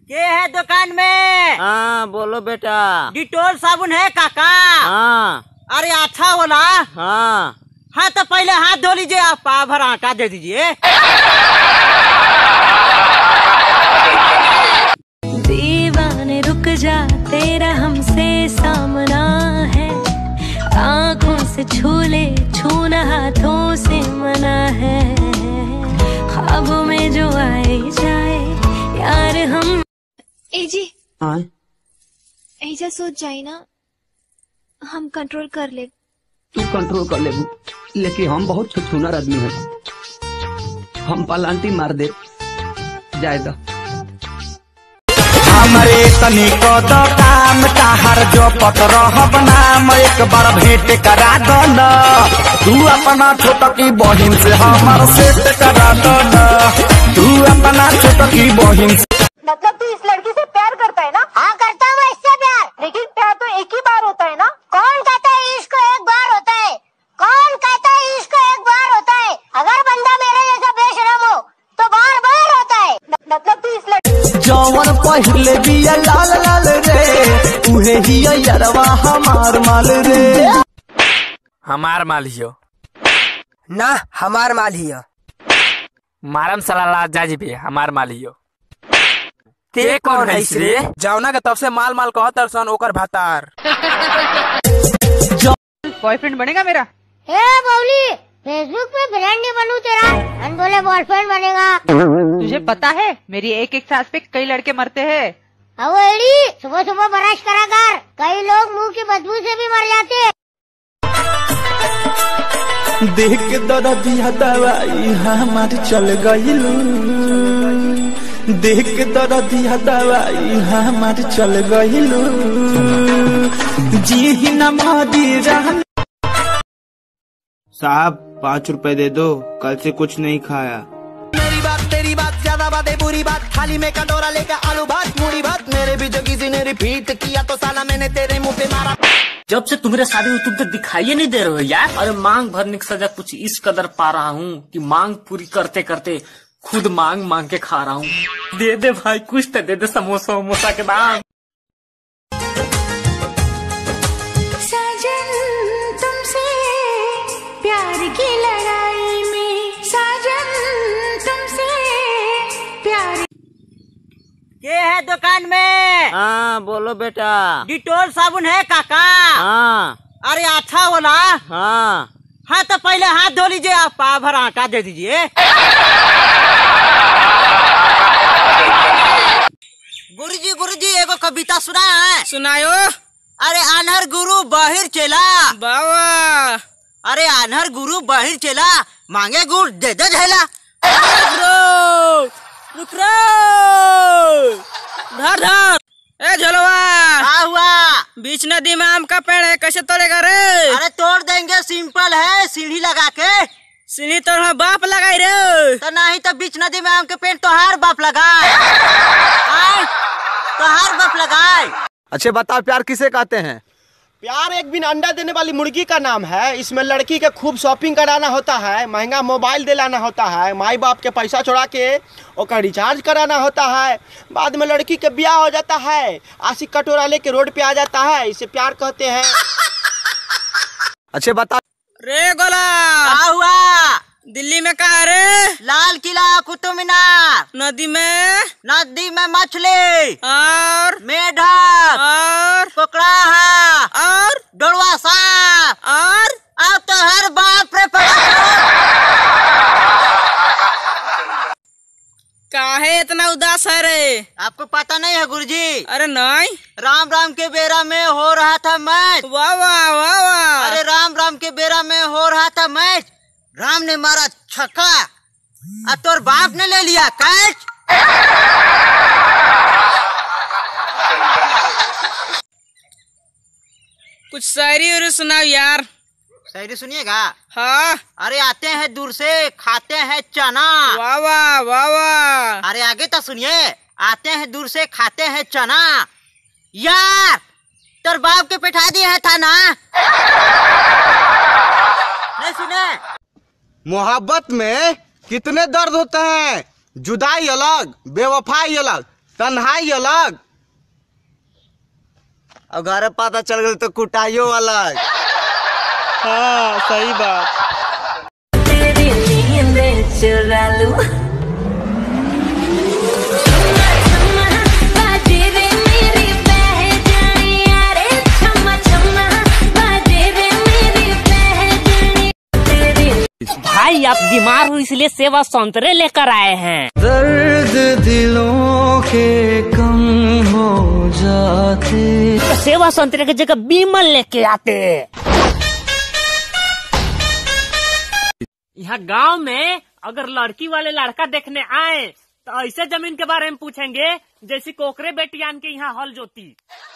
के है दुकान में? हाँ बोलो बेटा। डिटोल साबुन है काका? हाँ। अरे अच्छा बोला। हाँ हाँ तो पहले हाथ धो लीजिए, आप पाव भर आटा दे दीजिए। दीवाने रुक जा, तेरा हमसे सामना है। आँखों से छू ले, छूना हाथों से मना है। ख्वाबों में जो आए जाए यार हम। ए जी हाँ ऐसा सोच जाए ना, हम कंट्रोल कर ले। तू कंट्रोल कर ले, लेकिन हम बहुत छुछुनर आदमी हैं। हम पलांटी मार दे जाएगा। हमरे तनिको तो काम ताहर जो पत्र नाम एक बार भेंट करा दो न। तू अपना छोटकी बहिन से हमार सेट करा दो न। तू अपना छोटकी बहिन से। मतलब तू इस लड़की से प्यार करता है ना? हाँ करता हूँ इससे प्यार, लेकिन प्यार तो एक ही बार होता है ना। कौन कहता है इश्क एक बार होता है? कौन कहता है इश्क एक बार होता है? अगर बंदा मेरे जैसा बेशरम हो तो बार बार होता है। मतलब तू इस लड़की जौवन पहले बिया लाल लाल रे, उहे ही यरवा हमार माल रे। हमार माल हियो ना, हमार माल ही है। मारम सलाला जाजी पे हमार माल हियो। ते कौन है रे? जावना के तब से माल माल कहो तरसन ओकर भातार। बॉयफ्रेंड बनेगा मेरा? हे बावली, फेसबुक पे फ्रेंड नहीं बनूं तेरा, हम बोले बॉयफ्रेंड बनेगा। तुझे पता है मेरी एक एक सांस पे कई लड़के मरते हैं। अब एडी सुबह सुबह ब्रश करा कर, कई लोग मुंह की बदबू से भी मर जाते हैं। देख के दर्दिया दवाई हमार चल गइलू। देख के दर्दिया दवाई हमार चल गइलू। जी ही न मादी रहन। साहब 5 रुपए दे दो, कल से कुछ नहीं खाया। मेरी बात तेरी बात ज्यादा बातें बुरी बात। थाली में कटोरा लेकर आलू भात मूड़ी भात। मेरे भी जो किसी ने रिपीट किया तो साला मैंने तेरे मुंह पे मारा। जब से तुम्हारे शादी हुई तुम तो दिखाई नहीं दे रहे हो यार। अरे मांग भरने की सजा कुछ इस कदर पा रहा हूँ कि मांग पूरी करते करते खुद मांग मांग के खा रहा हूँ। दे दे भाई, कुछ तो दे दे, समोसा वमोसा के दाम। साजन तुमसे प्यार की लड़ाई में, साजन तुमसे प्यार। के है दुकान में? हाँ बोलो बेटा। डिटोल साबुन है काका? हाँ। अरे अच्छा बोला। हाँ। हाँ तो पहले हाथ धो लीजिए, आप पाव भर आटा दे दीजिए। गुरुजी एगो कविता सुना है? सुनायो। अरे आन्हर गुरु बाहिर चला बाबा। अरे आन्हर गुरु बाहिर चला, मांगे गुड़ दे दे झेला। रुक रो। धर धर। ए झलवा, क्या हुआ? बीच नदी में आम का पेड़ है, कैसे तोड़ेगा रे? अरे तोड़ देंगे, सिंपल है, सीढ़ी लगा के। सीढ़ी तो बाप लगाई रे। तो नहीं तो बीच नदी में आम के पेड़ तो हर बाप लगाए। तो हर बाप लगाए। अच्छे बताओ, प्यार किसे कहते हैं? प्यार एक बिन अंडा देने वाली मुर्गी का नाम है। इसमें लड़की के खूब शॉपिंग कराना होता है, महंगा मोबाइल दिलाना होता है, माई बाप के पैसा चुरा के ओका रिचार्ज कराना होता है। बाद में लड़की के ब्याह हो जाता है, आशिक कटोरा लेके रोड पे आ जाता है, इसे प्यार कहते हैं। अच्छे बता रे गोला। क्या हुआ? दिल्ली में कहाँ रे? लाल किला, कुतुब मीनार। नदी में? नदी में मछली और मेढक और कोकड़ा और डोरवा सांप और अब तो हर बाप रे। काहे इतना उदास है रे? आपको पता नहीं है गुरुजी? अरे नहीं। राम राम के बेरा में हो रहा था मैच। वाह वाह वाह वाह। अरे राम राम के बेरा में हो रहा था मैच। राम ने मारा छक्का और तोर बाप ने ले लिया कैच। कुछ शायरी और सुनाओ यार। शायरी सुनिएगा? हाँ। अरे आते हैं दूर से खाते हैं चना। वाह वाह वाह वाह। अरे आगे तो सुनिए। आते हैं दूर से खाते हैं चना। यार तोर बाप के बैठा दिया है था ना? नहीं सुने? मोहब्बत में कितने दर्द होते हैं। जुदाई अलग, बेवफाई अलग, तन्हाई अलग और घर पता चल गया तो कुटाइयो अलग। हाँ सही बात। तेरी नींद चुरा लूं भाई आप बीमार हो इसलिए सेवा संतरे लेकर आए हैं। दर्द दिलों के कम हो जाते तो सेवा संतरे की जगह बीमल लेके आते। यहाँ गांव में अगर लड़की वाले लड़का देखने आए तो ऐसे जमीन के बारे में पूछेंगे जैसे कोकरे बेटियान के यहाँ हल जोती।